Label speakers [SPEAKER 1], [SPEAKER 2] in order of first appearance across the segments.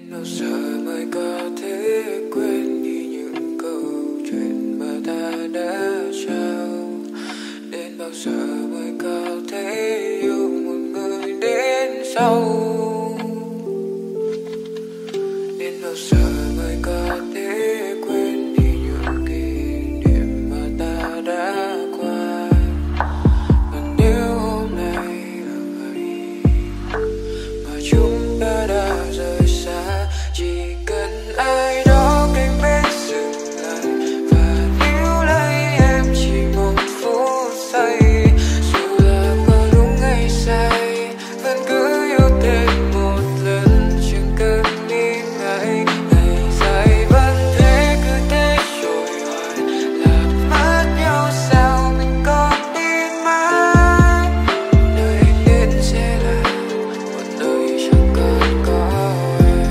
[SPEAKER 1] Đến bao giờ mới có thể quên đi những câu chuyện mà ta đã trao? Đến bao giờ mới có thể yêu một người đến sau? Đến bao giờ mới có thể quên đi những kỷ niệm mà ta đã qua? Và nếu hôm nay là ngày mà chúng ta đã rời xa, chỉ cần ai đó cạnh bên dừng lại và níu lấy em chỉ một phút giây. Dù là có đúng hay sai, vẫn cứ yêu thêm một lần, chẳng cần nghĩ ngại. Ngày dài vẫn thế, cứ thế trôi hoài, làm mất nhau sao mình còn đi mãi. Nơi anh đến sẽ là một nơi chẳng còn có em.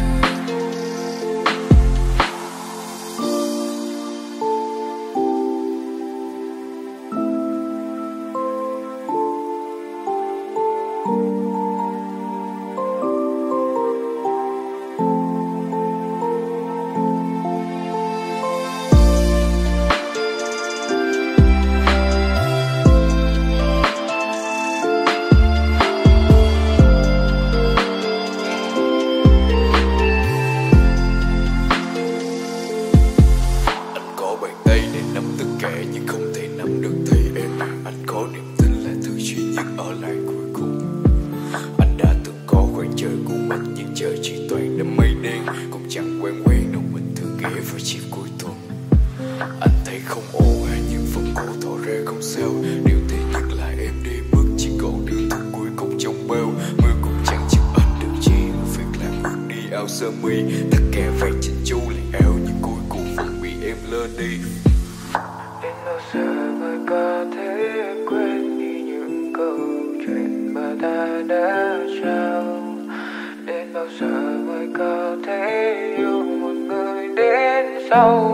[SPEAKER 2] Anh có bàn tay để nắm tất cả nhưng không thể nắm được tay em. Anh có niềm tin là thứ duy nhất ở lại cuối cùng. Anh đã từng có khoảng trời của mình nhưng trời chỉ toàn đám mây đen, cũng chẳng quen đâu mình thường ghé vào chiều cuối tuần. Anh thấy không ổn nhưng vẫn cố tỏ ra không sao. Điều tệ nhất là em đi mất, chỉ còn đường thức cuối cùng trong bao. Mưa cũng chẳng giúp anh được chi, việc làm ướt đi áo sơ mi. Tất cả vàng chỉnh chu liền áo nhưng cuối cùng vẫn bị em lơ đi.
[SPEAKER 1] Đến bao giờ mới có thể quên đi những câu chuyện mà ta đã trao? Đến bao giờ mới có thể yêu một người đến sau?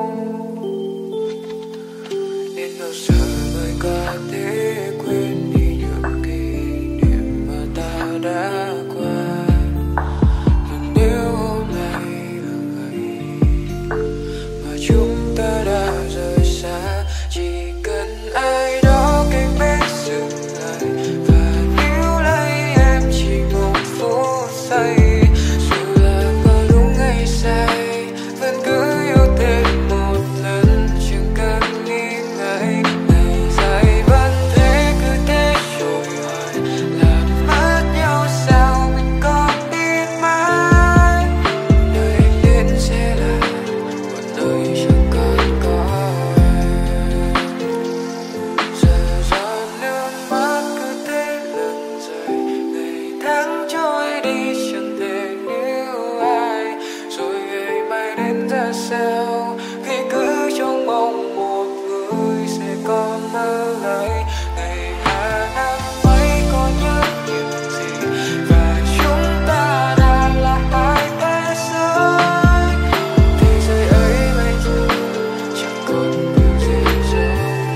[SPEAKER 1] Đến bao giờ mới có thể quên đi những kỷ niệm mà ta đã qua? Và nếu hôm nay là ngày mà chúng ta đã rời xa, chỉ cần ai đó cạnh bên dừng lại và níu lấy em chỉ một phút giây. Dù là có đúng hay sai, vẫn cứ yêu thêm một lần, chẳng cần nghĩ ngại. Ngày dài vẫn thế, cứ thế trôi hoài, làm mất nhau sao mình còn biết mãi. Nơi anh đến sẽ là một nơi chẳng còn có em. Giờ giọt nước mắt cứ thế lần dài, ngày tháng trôi đi chẳng thể níu ai. Rồi ngày mai đến ra sao, khi cứ trong mong một người sẽ còn mơ lại. Ngày hà năm ấy có nhớ những gì, và chúng ta đã là hai thế giới. Thế giới ấy bây giờ chẳng còn điều gì giống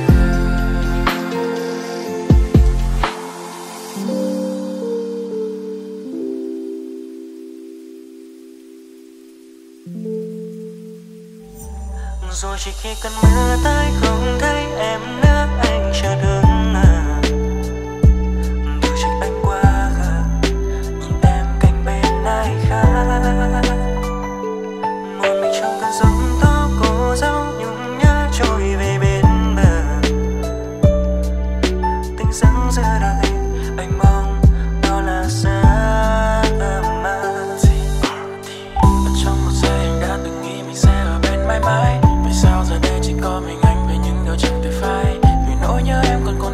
[SPEAKER 3] Rồi chỉ khi cơn mưa tới không thấy em nữa, anh chợt đứng đôi chỉ anh qua gần, nhìn em cạnh bên ai khác. Một mình trong cơn giông tố cô dấu nhung nhớ trôi về bên bờ. Tình dáng giữa đời anh mong đó là giấc mơ. Ở trong một giây anh đã từng nghĩ mình sẽ ở bên mãi mãi. Sao giờ đây chỉ có mình anh với những điều chẳng thể phai, vì nỗi nhớ em còn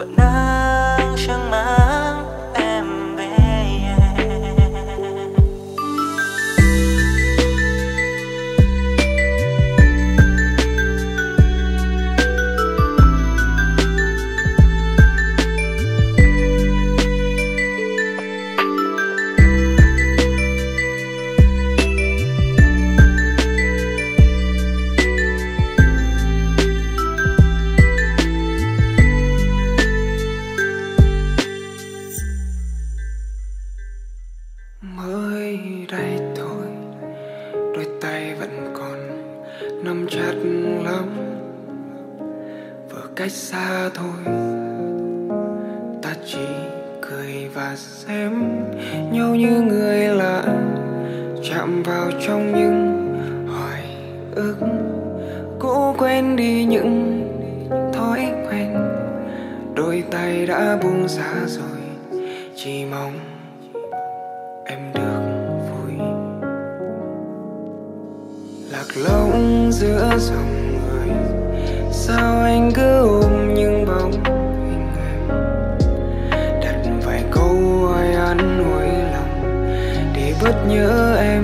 [SPEAKER 3] vẫn đang chẳng mang em về.
[SPEAKER 1] Mới đây thôi, đôi tay vẫn còn nắm chặt lắm. Vừa cách xa thôi, ta chỉ cười và xem nhau như người lạ, chạm vào trong những hoài ức cũ, quên đi những thói quen. Đôi tay đã buông xa rồi, chỉ mong em được vui. Lạc lõng giữa dòng người, sao anh cứ ôm những bóng hình em, đặt vài câu ai ăn hối lòng để bớt nhớ em.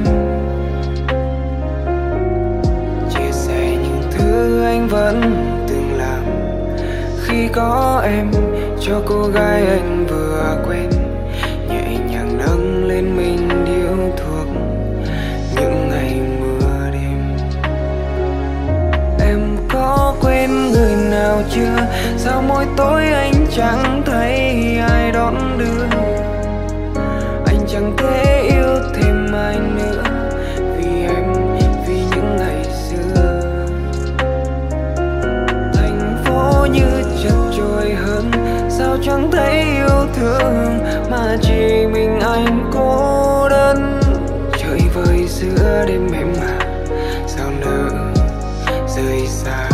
[SPEAKER 1] Chia sẻ những thứ anh vẫn từng làm khi có em, cho cô gái anh vừa quen, nhẹ nhàng nâng lên mình điếu thuốc những ngày mưa đêm. Em có quên người nào chưa? Sao mỗi tối anh chẳng thấy ai đón đưa? Anh chẳng thể yêu thêm ai nữa vì em, vì những ngày xưa. Thành phố như chật chội hơn, sao chẳng thấy yêu thương mà chỉ mình anh cô đơn. Trời vơi giữa đêm em mà sao nỡ rời xa.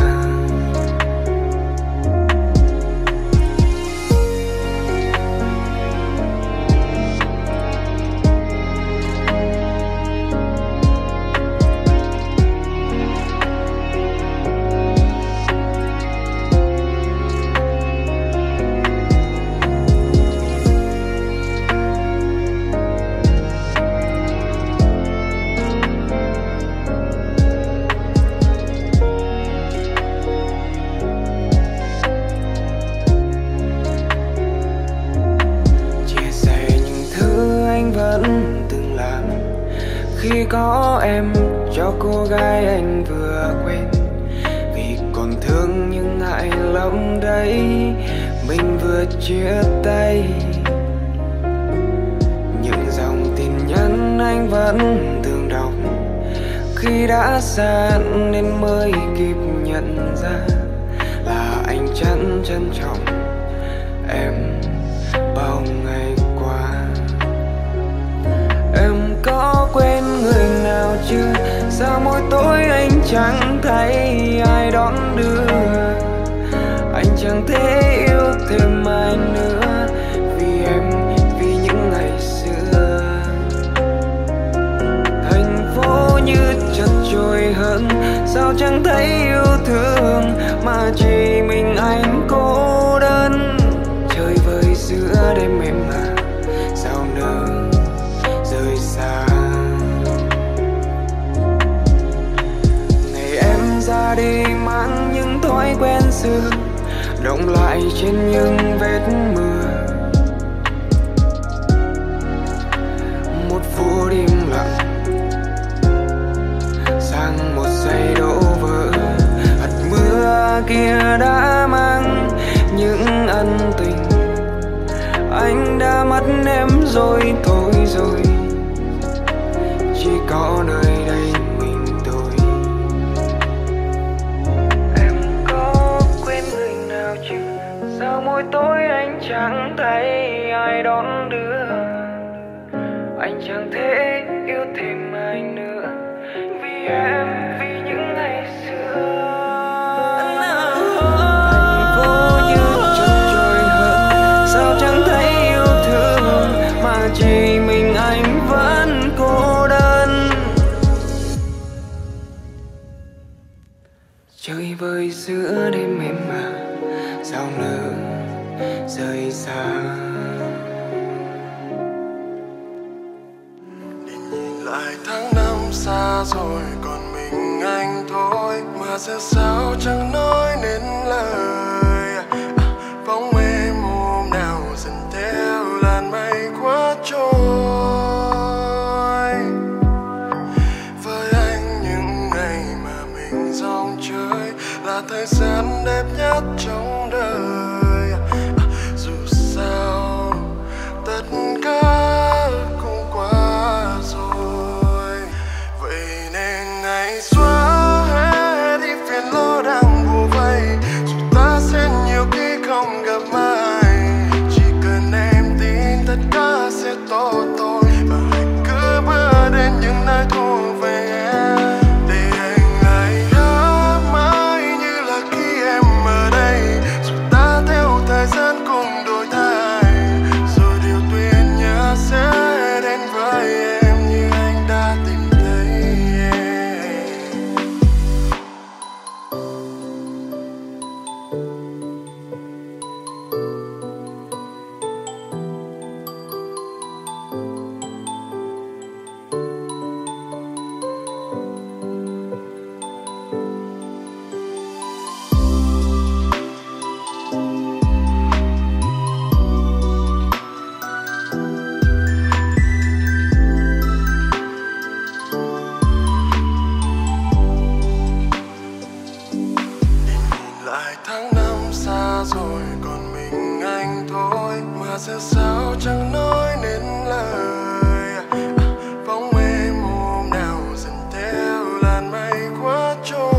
[SPEAKER 1] Khi có em, cho cô gái anh vừa quen, vì còn thương nhưng ngại lắm đấy, mình vừa chia tay. Những dòng tin nhắn anh vẫn thường đọc, khi đã xa nên mới kịp nhận ra là anh chẳng trân trọng em bao ngày qua. Em có quên người nào chưa? Sao mỗi tối anh chẳng thấy ai đón đưa? Anh chẳng thể yêu thêm ai nữa vì em, vì những ngày xưa. Thành phố như chật chội hơn, sao chẳng thấy yêu thương mà chỉ mình anh cô đơn. Trời vơi giữa đêm em mà sao nỡ rời xa. Ngày em ra đi mang những thói quen xưa, động lại trên những vết mưa. Một phút im lặng sang một giây đổ vỡ. Hạt mưa kia đã mang những ân tình, anh đã mất em rồi thôi rồi. Chỉ có nơi đây mình thôi. Em có quên người nào chưa? Sao mỗi tối anh chẳng thấy ai đón đưa? Anh chẳng thể yêu thêm ai nữa vì em, vì những ngày xưa. Thành phố như chật chội hơn, sao chẳng thấy yêu thương mà chỉ mình anh vẫn cô đơn. Chơi vơi giữa đêm em mà sao nỡ rời xa.
[SPEAKER 4] Để nhìn lại tháng năm xa rồi còn mình anh thôi, mà giờ sao chẳng nói nên lời. Bóng em hôm nào dần theo làn mây khuất trôi. Với anh những ngày mà mình dòng chơi là thời gian đẹp nhất trong đời. Dù sao tất cả cũng qua rồi, vậy nên ngày xóa hết đi phiền lo đang bủa vây. Dù ta sẽ nhiều khi không gặp ai, chỉ cần em tin tất cả sẽ tốt thôi. Và hãy cứ bước đến những nơi thuộc về em, để anh lại hát mãi như là khi em ở đây. Dù ta theo thời gian cùng đổi thay, rồi điều tuyệt nhất sẽ đến với em như anh đã tìm thấy em. Lại tháng năm xa rồi còn mình anh thôi, mà giờ sao chẳng nói nên lời. Bóng em hôm nào dần theo làn mây khuất trôi.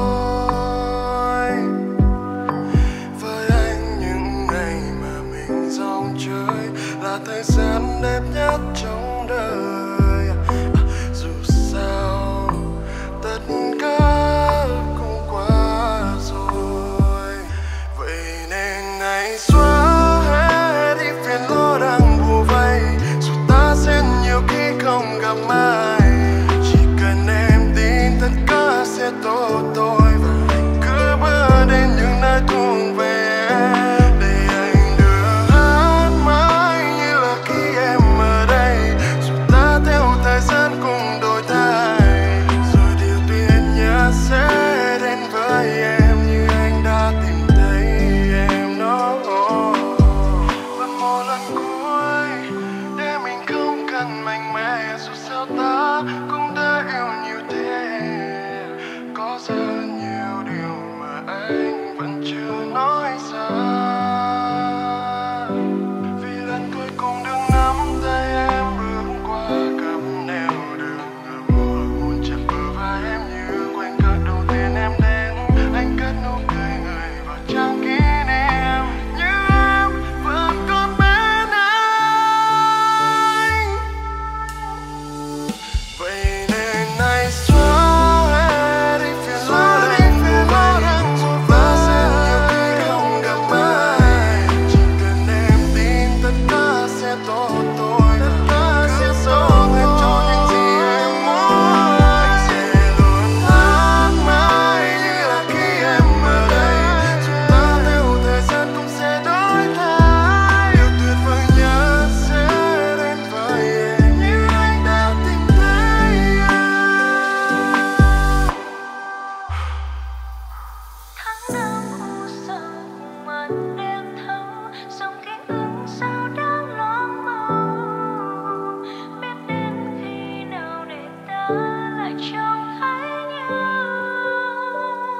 [SPEAKER 4] Với anh những ngày mà mình dòng chơi là thời gian đẹp nhất trong đời. Dù sao tất cả cũng qua rồi, vậy nên ngày xóa hết đi phiền lo đang bủa vây. Dù ta sẽ nhiều khi không gặp ai, chỉ cần em tin tất cả sẽ tốt thôi. Và hãy cứ bước đến những nơi thuộc về em, để anh đưa hát mãi như là khi em ở đây. Dù ta theo thời gian cùng đổi thay, rồi điều tuyệt nhất sẽ đến với em như anh đã tìm thấy em. Nó vẫn một lần cuối để mình không cần mạnh mẽ. Dù sao ta cũng đã yêu nhiều thế, có rất nhiều điều mà anh vẫn chưa nói ra. Vì lần cuối cùng được nắm tay em bước qua cặp nẻo đường ngập ngùi buồn chặt bờ vai em như khoảnh khắc đầu tiên em đến. Anh cất nụ cười người vào trang kỷ niệm, như em vẫn còn bên anh. Vậy nên nay xóa hết đi phiền lo đang bủa vây. Dù ta sẽ nhiều khi không gặp ai, chỉ cần em tin tất cả sẽ tốt thôi. Cứ sống hết cho những gì em muốn. Anh sẽ luôn hát mãi như là khi em ở đây. Dù ta theo thời gian cũng sẽ đổi thay, điều tuyệt vời nhất sẽ đến với em như anh đã tìm thấy em.
[SPEAKER 3] Tháng năm u sầu cùng màn đêm thâu, dòng ký ức sao đang loáng màu. Biết đến khi nào để ta lại trông thấy nhau.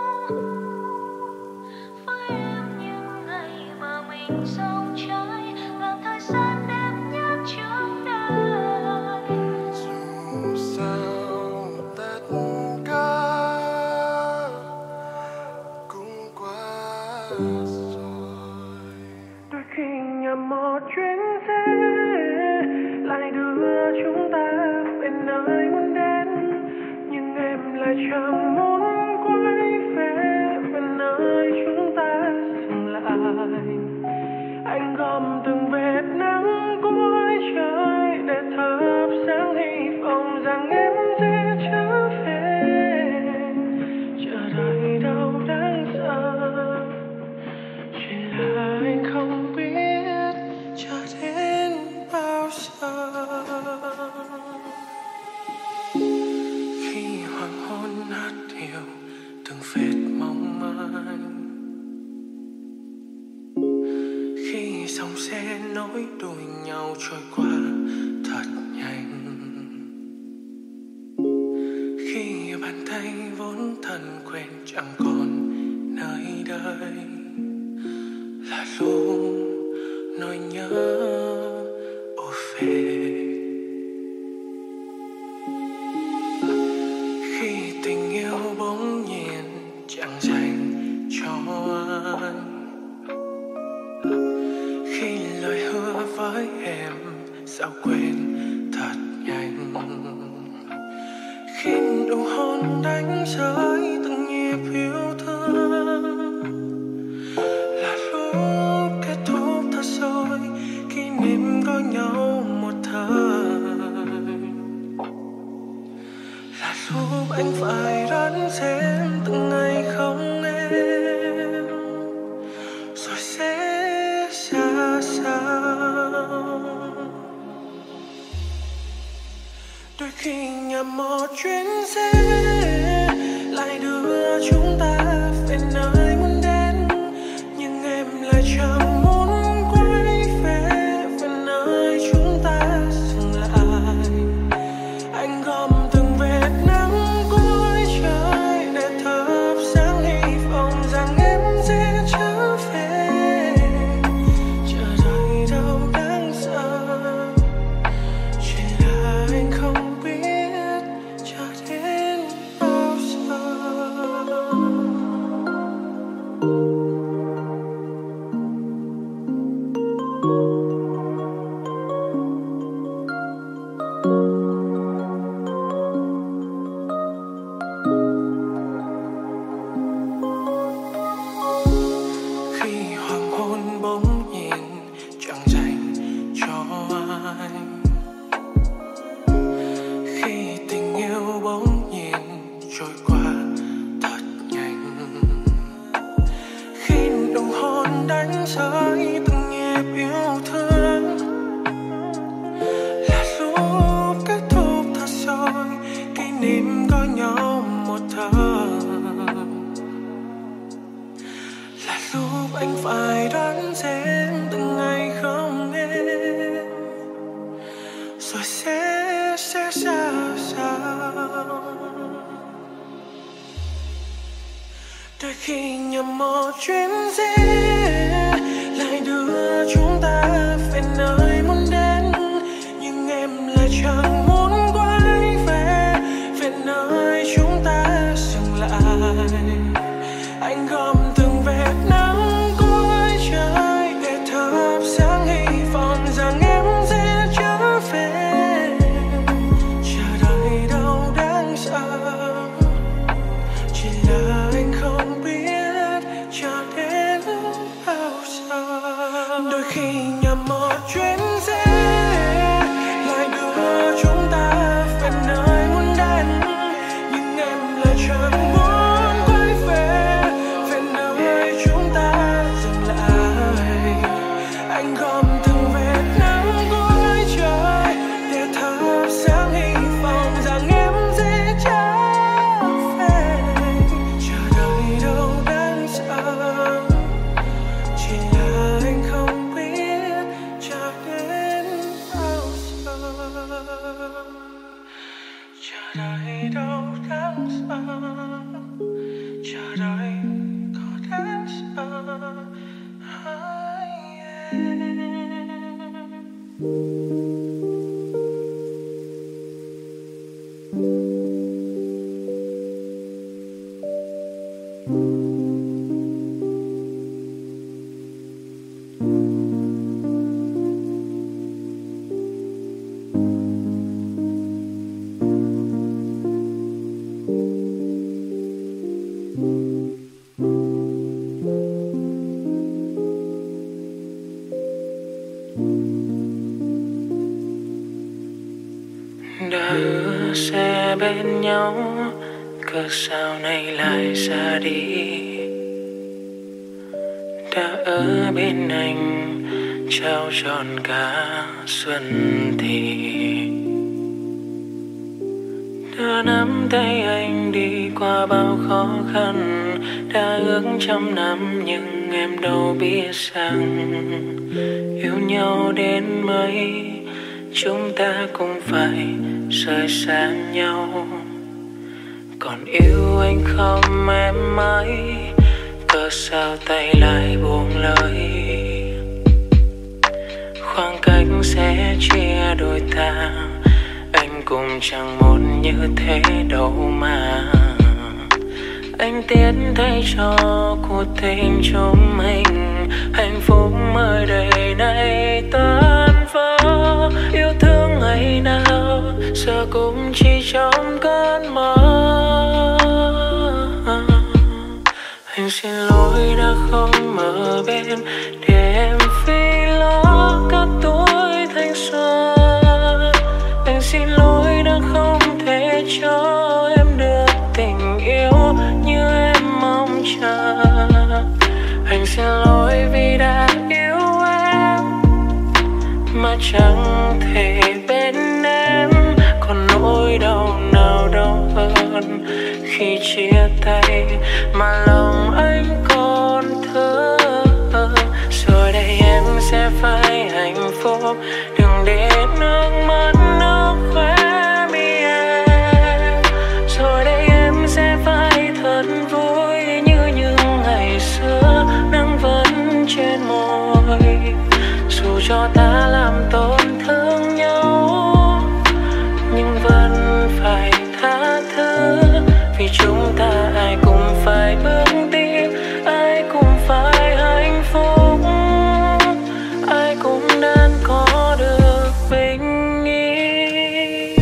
[SPEAKER 3] Với em những ngày mà mình dòng chơi là thời gian đẹp nhất trong đời.
[SPEAKER 4] Dù sao tất cả cũng qua rồi. Đôi khi nhầm một chuyến xe lại đưa chúng ta về nơi muốn đến, nhưng em lại chẳng muốn quay về nơi chúng ta dừng lại. Anh gom từng vệt nắng cuối trời để thắp sáng hy vọng rằng em sẽ trở về. Chờ đợi đâu đáng sợ, chỉ là anh không biết
[SPEAKER 1] dòng xe nối đuôi nhau trôi qua thật nhanh. Khi bàn tay vốn thân quen chẳng còn nơi đây, là lúc nỗi nhớ ùa về. Khi tình yêu bỗng nhiên chẳng dành cho anh, khi lời hứa với em sao quên thật nhanh, khi nụ hôn đánh rơi từng nhịp yêu thương, là lúc kết thúc thật rồi kỷ niệm có nhau một thời, là lúc anh phải đón xem từng ngày không em rồi sẽ ra sao. Đôi khi nhầm một chuyến xe lại đưa chúng ta về nơi muốn đến, nhưng em lại chẳng muốn quay về nơi chúng ta dừng lại. Anh gom từng vệt nắng cuối trời để thắp sáng hy vọng rằng em sẽ trở về. Chờ đợi đâu đáng sợ, chỉ là anh không biết chờ đến bao giờ. Khi hoàng hôn bỗng nhiên chẳng dành cho anh, khi tình yêu bỗng nhiên trôi qua thật nhanh, khi nụ hôn đánh rơi từng nhịp yêu thương, là lúc kết thúc thật rồi kỷ niệm có nhau một thời, là lúc anh phải đón xem từng ngày không em rồi sẽ ra sao. Đôi khi nhầm một chuyến xe lại đưa chúng ta về nơi muốn đến, nhưng em lại chẳng muốn quay về nơi chúng ta dừng lại. Anh gom từng vệt nắng cuối trời để thắp sáng hy vọng rằng em sẽ trở về. Chờ đợi đâu đáng sợ, chỉ là anh không biết chờ đến bao giờ. Đôi khi nhầm một chuyến xe lại đưa chúng ta về nơi muốn đến, nhưng em lại chẳng muốn quay về nơi chúng ta dừng lại. Anh gom từng vệt nắng cuối trời để thắp sáng hy vọng rằng em sẽ trở về. Chờ đợi đâu đáng sợ, chỉ là anh không biết chờ đến bao giờ. Chờ đợi đâu đáng sợ, chờ đợi có đáng sợ hay em.
[SPEAKER 3] Đã ưa xe bên nhau, cớ sao nay lại ra đi. Đã ở bên anh trao trọn cả xuân thì, đã nắm tay anh đi qua bao khó khăn, đã ước trăm năm nhưng em đâu biết rằng mây, chúng ta cũng phải rời xa nhau. Còn yêu anh không em ơi, cớ sao tay lại buông lời. Khoảng cách sẽ chia đôi ta, anh cũng chẳng muốn như thế đâu mà. Anh tiến thay cho cuộc tình chúng mình, hạnh phúc mới đây này tan vỡ. Yêu thương ngày nào giờ cũng chỉ trong cơn mơ. Anh xin lỗi đã không ở bên để em phi lo cả tuổi thanh xuân. Anh xin lỗi đã không thể cho em được tình yêu như em mong chờ. Anh xin lỗi vì đã yêu em mà chẳng thể bên em. Còn nỗi đau nào đau hơn khi chia tay mà lòng anh còn thơ. Rồi đây em sẽ phải hạnh phúc, đừng để nước mắt nó khóe mi em. Rồi đây em sẽ phải thật vui như những ngày xưa, nắng vẫn trên môi. Dù cho ta làm tổn thương nhau nhưng vẫn phải tha thứ, vì chúng ta ai cũng phải bước tiếp, ai cũng phải hạnh phúc, ai cũng nên có được bình yên.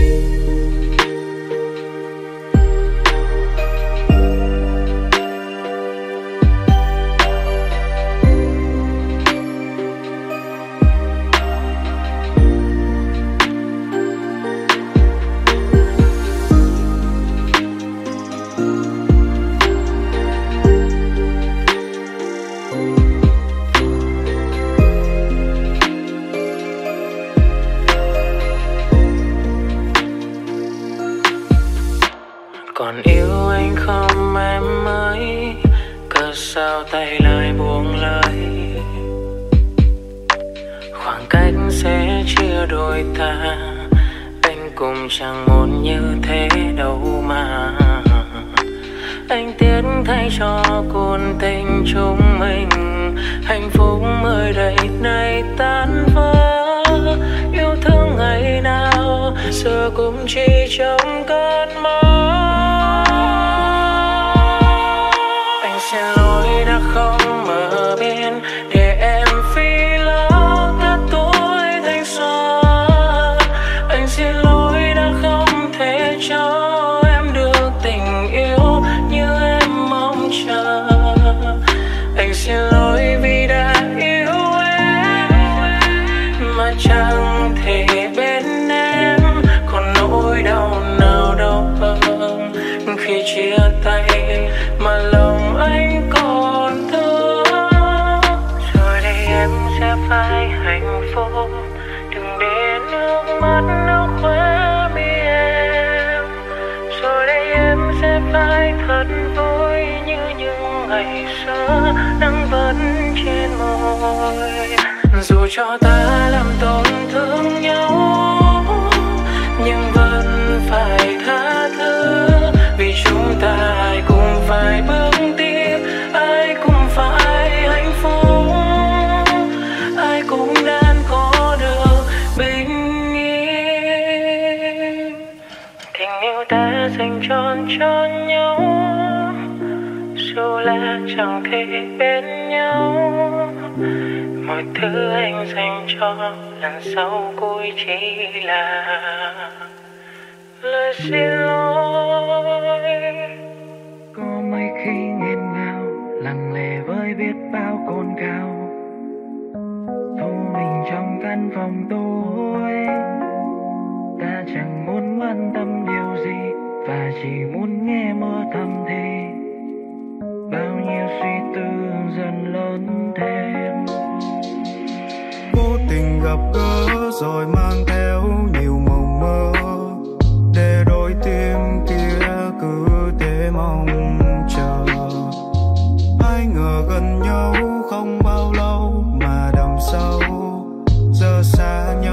[SPEAKER 3] Còn yêu anh không em ơi, cớ sao tay lại buông lời. Khoảng cách sẽ chia đôi ta, anh cũng chẳng muốn như thế đâu mà. Anh tiếc thay cho cuộc tình chúng mình, hạnh phúc mới đây này tan vỡ. Yêu thương ngày nào giờ cũng chỉ trong cơn mơ. Anh xin lỗi đã không ở bên để em phi lo cả tuổi thanh xuân. Anh xin lỗi đã không thể cho em được tình yêu như em mong chờ. Anh xin lỗi vì đã yêu em mà chẳng thể bên em. Còn nỗi đau nào đau hơn khi chia tay mà lòng anh còn thương. Rồi đây em sẽ phải hạnh phúc, đừng để nước mắt nó khóe mi em. Rồi đây em sẽ phải thật vui như những ngày xưa, nắng vẫn trên môi. Dù cho ta làm tổn thương nhau nhưng vẫn phải tha thứ, vì chúng ta ai cũng phải bước tiếp, ai cũng phải hạnh phúc, ai cũng đang có được bình yên. Tình yêu ta dành trọn cho nhau, dù là chẳng thể bên nhau. Mọi thứ anh dành cho lần sau cuối chỉ là lời xin lỗi.
[SPEAKER 5] Có mấy khi nghẹn ngào, lặng lẽ với biết bao cồn cào, thu mình trong căn phòng tối. Ta chẳng muốn quan tâm điều gì và chỉ muốn nghe mơ thầm thì bao nhiêu suy tư dần lớn thêm.
[SPEAKER 4] Vô tình gặp gỡ rồi mang theo nhiều mộng mơ, để đôi tim kia cứ thế mong chờ. Ai ngờ gần nhau không bao lâu mà đằng sau giờ xa nhau.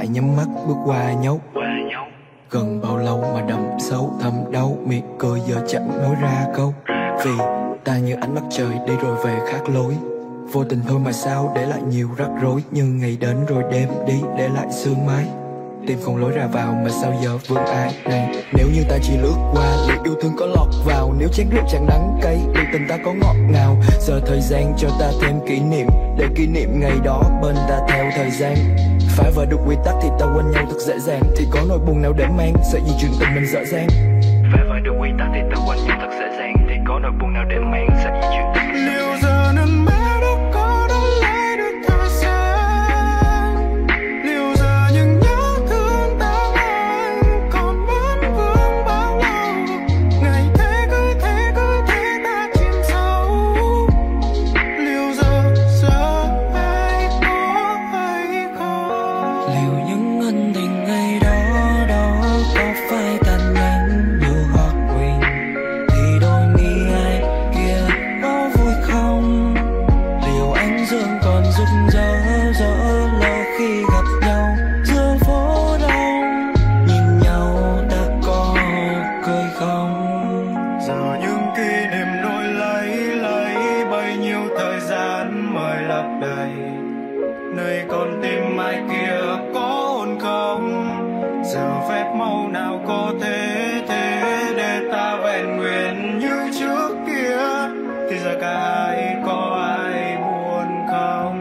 [SPEAKER 2] lại nhắm mắt bước qua nhấu. Gần bao lâu mà đậm sâu thầm đau, miệng cười giờ chẳng nói ra câu. Vì ta như ánh mắt trời đi rồi về khác lối, vô tình thôi mà sao để lại nhiều rắc rối. Như ngày đến rồi đêm đi để lại sương mái, tìm không lối ra vào mà sao giờ vương ai này. Nếu như ta chỉ lướt qua, liệu yêu thương có lọt vào? Nếu chén rượu chẳng đắng cay, liệu tình ta có ngọt ngào? Giờ thời gian cho ta thêm kỷ niệm, để kỷ niệm ngày đó bên ta theo thời gian. Phải vỡ được quy tắc thì ta quên nhau thật dễ dàng, thì có nỗi buồn nào để mang, sợ gì chuyện tình mình dở dang. Phải vỡ được quy tắc thì ta quên nhau thật dễ dàng, thì có nỗi buồn nào để mang, sợ gì chuyện tình mình dở dang.
[SPEAKER 4] Liệu giờ nước mắt đâu có đón lại được thời gian? Liệu giờ những nhớ thương ta vẫn còn vẫn vương bao lâu? Ngày thế cứ thế ta chìm sâu. Liệu giờ ai có hay không?
[SPEAKER 3] Liệu những ân tình ngày đó có phải tàn nhẫn như hoa quỳnh, thì đôi mi ai kia có vui không? Liệu ánh dương còn rực rỡ lâu khi gặp nhau giữa phố đông, nhìn nhau ta có cười không?
[SPEAKER 4] Giờ những kỷ niệm nỗi lấy bấy nhiêu thời gian mới lấp đầy, nơi con tim ai kia có hồn không? Giờ phép màu nào có thế để ta vẹn nguyên như trước kia, thì giờ cả hai có ai buồn không?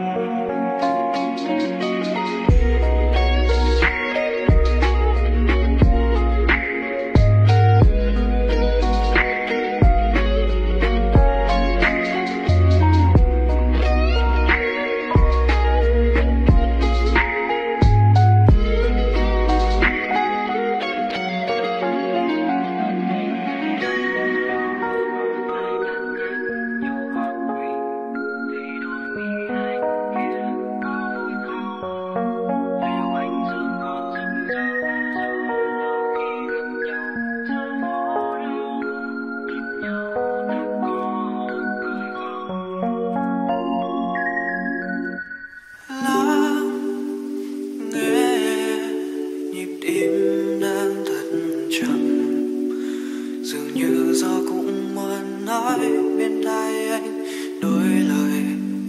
[SPEAKER 3] Nhịp tim đang thật chậm, dường như gió cũng muốn nói bên tai anh đôi lời.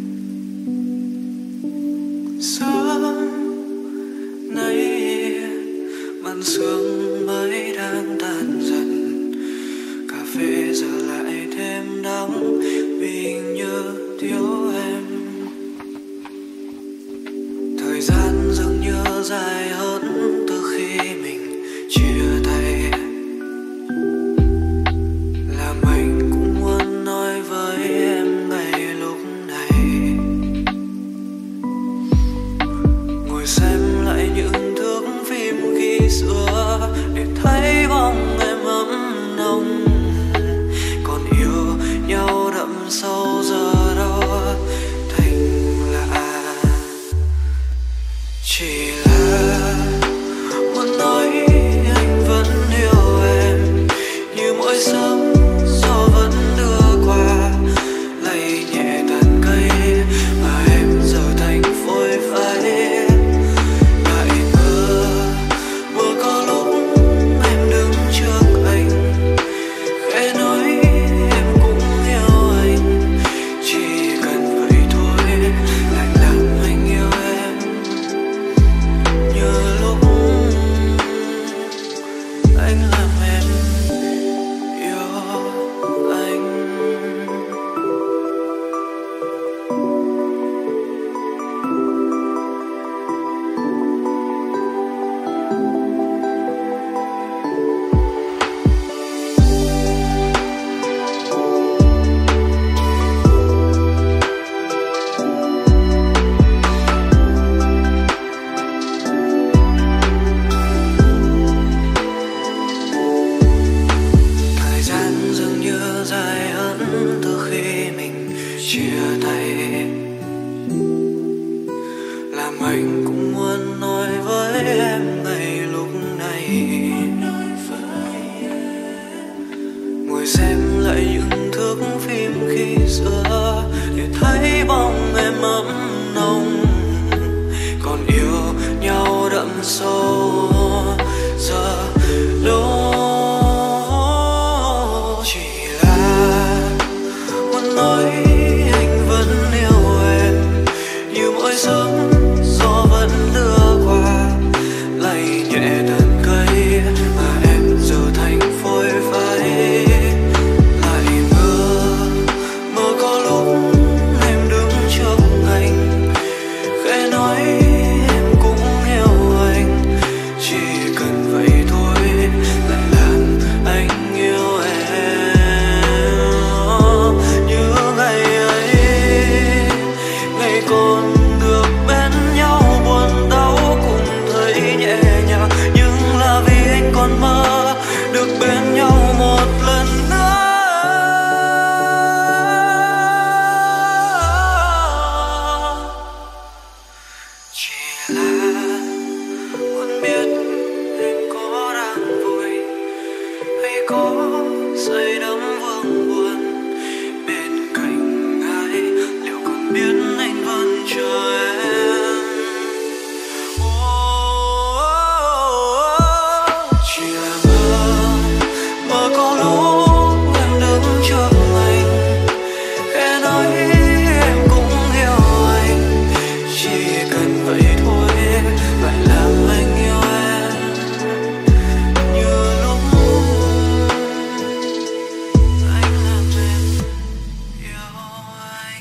[SPEAKER 3] Sớm nay màn sương mới đang tan dần, cà phê giờ lại thêm đắng vì như thiếu em. Thời gian dường như dài hơn từ khi mình chia tay, làm anh cũng muốn nói với em ngay lúc này. Ngồi xem lại những thước phim khi xưa để thấy bóng em ấm nồng, còn yêu nhau đậm sâu giờ đâu thành lạ. Chỉ là muốn nói anh vẫn yêu em, như mỗi sớm gió vẫn đưa qua, lay nhẹ tàn cây mà em giờ thành phôi phai. Lại mưa có lúc em đứng trước anh, khẽ nói em cũng yêu anh, chỉ cần vậy thôi lại làm anh yêu em như lúc anh làm em yêu anh. Thời gian dường như dài hơn từ khi mình chia tay, làm anh cũng muốn nói với em ngay lúc này. Ngồi xem lại những thước phim khi xưa để thấy bóng em ấm nồng, còn yêu nhau đậm sâu giờ đâu chỉ là muốn nói anh vẫn yêu em như mỗi giấc gió vẫn đưa qua lay nhẹ đàn cây mà em giờ thành phôi phai lại mơ có lúc em đứng trước anh khẽ nói em cũng yêu anh chỉ cần vậy thôi lại làm anh yêu em như ngày ấy ngày còn được bên nhau buồn đau cùng thấy nhẹ nhàng nhưng là vì anh còn mơ được bên nhau một lần nữa chỉ là muốn biết em có đang vui hay có say đắm vương buồn bên cạnh ai liệu còn biết anh vẫn chờ em. Chỉ là mơ có lúc em đứng trước anh khẽ nói em cũng yêu anh chỉ cần vậy thôi lại làm anh yêu em như lúc anh làm em yêu anh.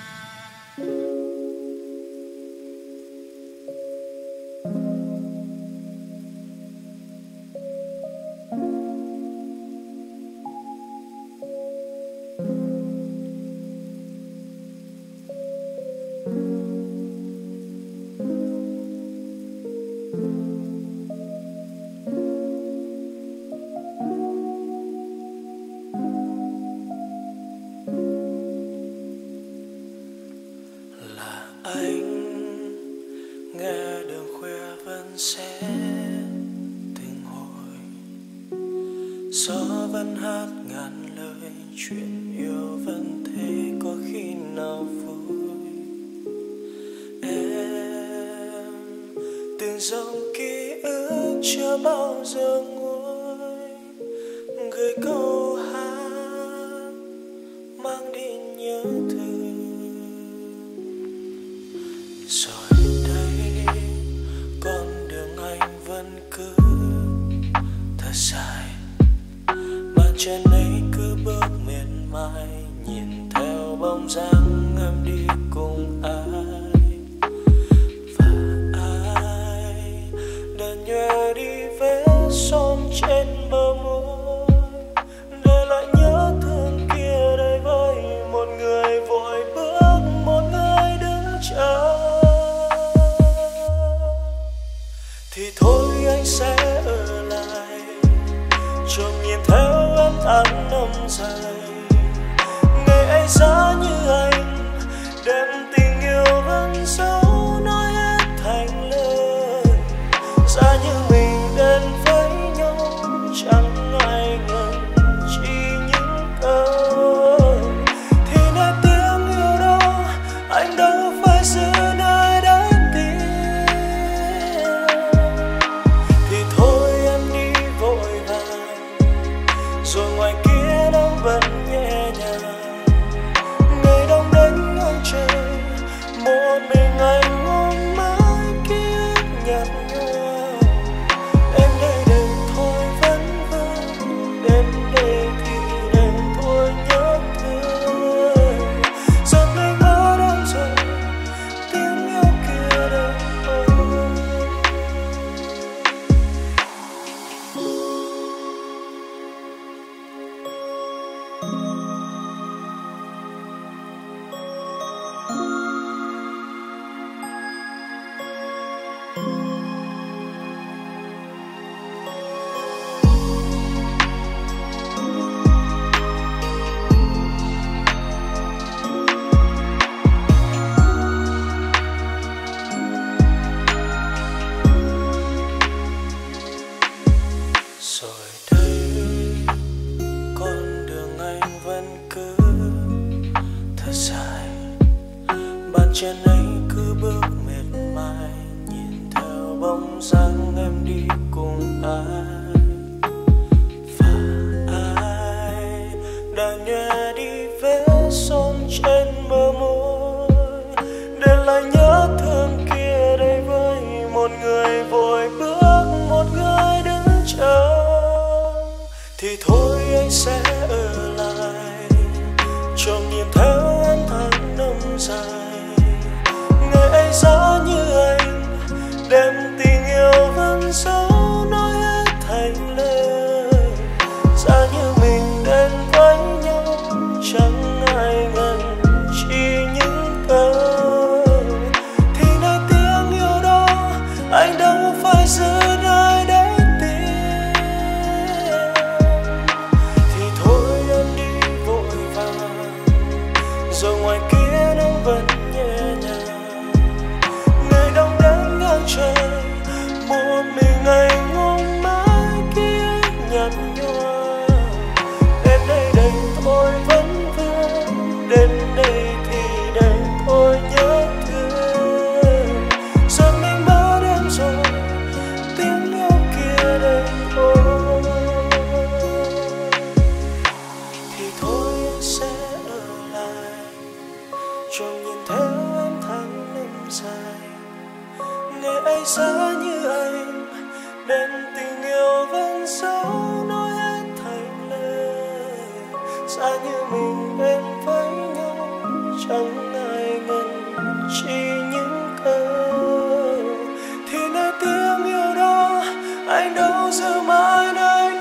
[SPEAKER 3] Là anh nghe đường khuya vẫn sẽ từng hồi gió vẫn hát ngàn lời chuyện yêu vẫn thế có khi nào vui em từng dòng ký ức chưa bao giờ nguôi gửi câu hát mang đi nhớ thương rồi đây con đường anh vẫn cứ thật dài bàn chân ấy cứ bước miền mai nhìn theo bóng dáng em đi cùng ai và ai đành nhòe đi vết son trên bờ môi để lại nhớ thương kia đây với một người vội bước một người đứng chờ thì thôi anh sẽ ở lại trông nhìn theo em tháng năm dài ngày ấy giá như anh đem tình yêu vẫn dấu nói hết thành lời giá như mình đến với nhau chẳng ai ngần chỉ những câu thì nơi tiếng yêu đâu anh đâu phải giữ nơi đất tìm thì thôi em đi vội vàng rồi ngoài kia nắng vẫn nhẹ nhàng ngày đông đến ngang trời một mình anh ôm mãi ký ức nhạt nhòa em đây đêm thôi vẫn vương đêm đây thì đêm thôi nhớ thương giọt nước mắt đâu rồi tiếng yêu kia đâu rồi đây con đường anh vẫn cứ thật dài bàn chân ấy cứ bước mệt mỏi nhìn theo bóng dáng đi cùng ai, và ai đã nhòe đi vết son trên bờ môi, để lại nhớ thương kia đây với một người vội bước, một người đứng chờ. Thì thôi anh sẽ ở lại, trông nhìn theo em tháng năm dài. Ngày ấy giá như anh, đem tình yêu vẫn giấu nói hết thành lời. Giá như mình đến với nhau, chẳng ai ngần chỉ những câu. Thì nơi tiếng yêu đó, anh đâu phải giữ ai để tìm. Thì thôi em đi vội vàng, rồi ngoài kia nắng vẫn nhẹ nhàng. Ngày đông đến ngang trời, một mình anh ôm mãi ký ức nhạt nhòa. Đến đây đây thôi vẫn vương, đến đây thì đây thôi nhớ thương. Giờ mình mất em rồi, tiếng yêu kia đây thôi. Thì thôi anh sẽ ở lại, trông nhìn theo em tháng năm dài. Ngày ấy giá như anh, đem tình yêu vẫn giấu nói hết thành lời. Giá như mình đến với nhau, chẳng ai ngần chỉ những câu. Thì nơi tiếng yêu đó, anh đâu giữ mãi nơi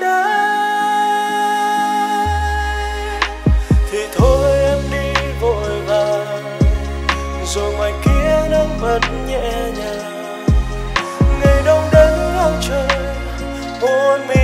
[SPEAKER 3] đây. Thì thôi em đi vội vàng, rồi ngoài kia nắng vẫn nhẹ nhàng. Ngày đông đến ngang trời, một mình